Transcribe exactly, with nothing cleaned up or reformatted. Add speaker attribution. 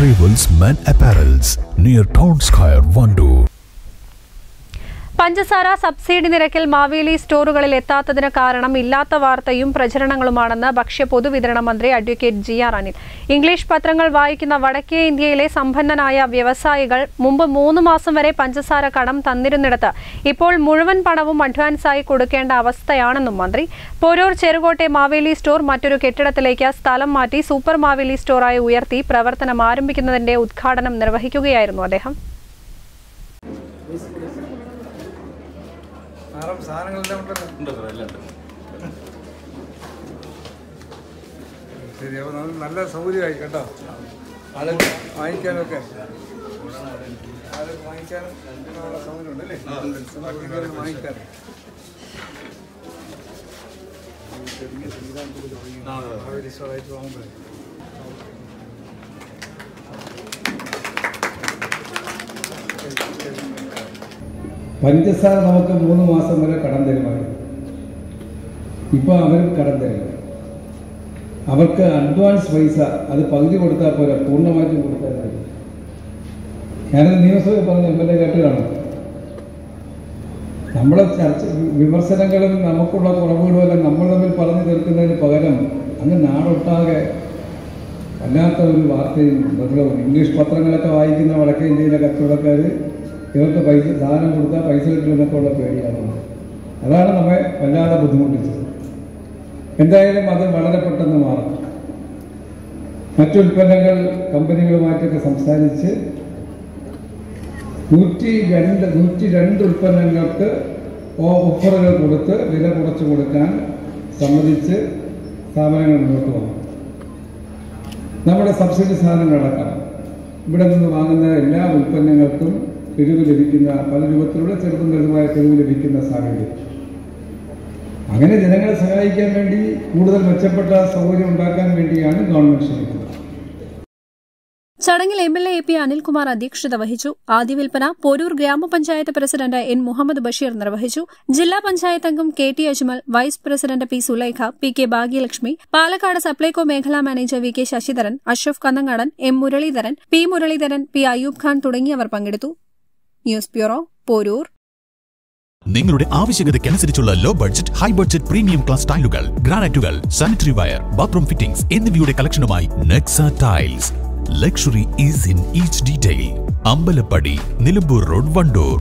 Speaker 1: Arrivals Men Apparels near Town Square, Vandoor.
Speaker 2: പഞ്ചസാര subsidy നിരക്കിൽ മാവേലി സ്റ്റോറുകളിൽ എത്താത്തതിന് കാരണം ഇല്ലാത്ത വാർത്തയും പ്രചരണങ്ങളുമാണെന്ന് ഭക്ഷ്യ പൊതുവിതരണ മന്ത്രി advocate G R Anil. English പത്രങ്ങൾ വായിക്കുന്ന വടക്കേ ഇന്ത്യയിലെ സമ്പന്നനായ വ്യവസായികൾ മുമ്പ് മൂന്ന് മാസം വരെ പഞ്ചസാര കടം തന്നിരുന്നിടത്ത് ഇപ്പോൾ മുഴുവൻ പണവും അഡ്വാൻസായി കൊടുക്കേണ്ട അവസ്ഥയാണെന്നും മന്ത്രി. പോരൂർ ചെറുകോട്ടെ മാവേലി സ്റ്റോർ മറ്റൊരു കെട്ടിടത്തിലേക്ക് സ്ഥലം മാറ്റി സൂപ്പർ മാവേലി സ്റ്റോറായി ഉയർത്തി പ്രവർത്തനം ആരംഭിക്കുന്നതിന്റെ ഉദ്ഘാടനം നിർവഹിക്കുകയായിരുന്നു അദ്ദേഹം.
Speaker 3: ശരി, അപ്പോൾ നല്ല സൗകര്യമായി കേട്ടോ. ആളുകൾ വാങ്ങിക്കാനൊക്കെ ആളുകൾ വാങ്ങിക്കാനും ഉള്ള സൗകര്യമുണ്ട് അല്ലേ? വാങ്ങിക്കാൻ ആവശ്യമായിട്ട് വാങ്ങുമ്പോഴേ
Speaker 4: പഞ്ചസാര നമുക്ക് മൂന്ന് മാസം വരെ കടം തരുമായിരുന്നു. ഇപ്പോൾ അവർ കടം തരില്ല. അവർക്ക് അഡ്വാൻസ് പൈസ അത് പകുതി കൊടുത്താൽ പോരാ, പൂർണ്ണമായിട്ടും കൊടുത്താൽ മതി. ഞാനത് നിയമസഭയിൽ പറഞ്ഞ എം എൽ എ കേട്ട് കാണും. നമ്മളെ ചർച്ച വിമർശനങ്ങളും നമുക്കുള്ള കുറവുകളുമെല്ലാം നമ്മൾ തമ്മിൽ പറഞ്ഞു തീർക്കുന്നതിന് പകരം അങ്ങ് നാടൊട്ടാകെ വല്ലാത്ത ഒരു വാർത്തയും ബഹളവും. ഇംഗ്ലീഷ് പത്രങ്ങളൊക്കെ വായിക്കുന്ന വടക്കേ ഇന്ത്യയിലെ കച്ചവടക്കാർ ഇവർക്ക് പൈസ സാധനം കൊടുത്താൽ പൈസ കിട്ടുമെന്നൊക്കെ ഉള്ള പേടിയാണ്. അതാണ് നമ്മെ വല്ലാതെ ബുദ്ധിമുട്ടിച്ചത്. എന്തായാലും അത് വളരെ പെട്ടെന്ന് മാറും. മറ്റുൽപ്പന്നങ്ങൾ കമ്പനികളുമായിട്ടൊക്കെ സംസാരിച്ച് നൂറ്റി രണ്ട് നൂറ്റി രണ്ട് ഉൽപ്പന്നങ്ങൾക്ക് ഓഫറുകൾ കൊടുത്ത് വില കുറച്ച് കൊടുക്കാൻ സമ്മതിച്ച് സ്ഥാപനങ്ങൾ മുന്നോട്ട് പോകും. നമ്മുടെ സബ്സിഡി സാധനങ്ങളടക്കം ഇവിടെ നിന്ന് വാങ്ങുന്ന എല്ലാ ഉൽപ്പന്നങ്ങൾക്കും കിഴിവ് ലഭിക്കുന്ന, പല രൂപത്തിലുള്ള ചെറുതും വലുതുമായ കിഴിവ് ലഭിക്കുന്ന സാഹചര്യം. അങ്ങനെ ജനങ്ങളെ സഹായിക്കാൻ വേണ്ടി കൂടുതൽ മെച്ചപ്പെട്ട സൗകര്യം ഉണ്ടാക്കാൻ വേണ്ടിയാണ് ഗവൺമെന്റ് ശ്രമിക്കുന്നത്.
Speaker 2: ചടങ്ങിൽ M L A P Anilkumar അധ്യക്ഷത വഹിച്ചു. ആദ്യ വിൽപ്പന പോരൂർ ഗ്രാമപഞ്ചായത്ത് പ്രസിഡന്റ് എൻ മുഹമ്മദ് ബഷീർ നിർവഹിച്ചു. ജില്ലാ പഞ്ചായത്ത് അംഗം K T Ajmal, vice president P Sulaikha, P K Bhagyalakshmi, Palakkad Supplyco മേഖലാ manager V K Sasidharan, Ashraf Kannangadan, M Muraleedharan, P Muraleedharan, P Ayyub Khan തുടങ്ങിയവർ പങ്കെടുത്തു. News bureau, Porur.
Speaker 1: നിങ്ങളുടെ ആവശ്യകതയ്ക്കനുസരിച്ചുള്ള low budget, high budget premium class ടൈലുകൾ, ഗ്രാനൈറ്റുകൾ, സാനിറ്ററി വയർ, ബാത്റൂം ഫിറ്റിംഗ്സ് എന്നിവയുടെ കളക്ഷനുമായി Nexa tiles. Luxury is in each detail. Ambalappadi, Nilambur road, Wandoor.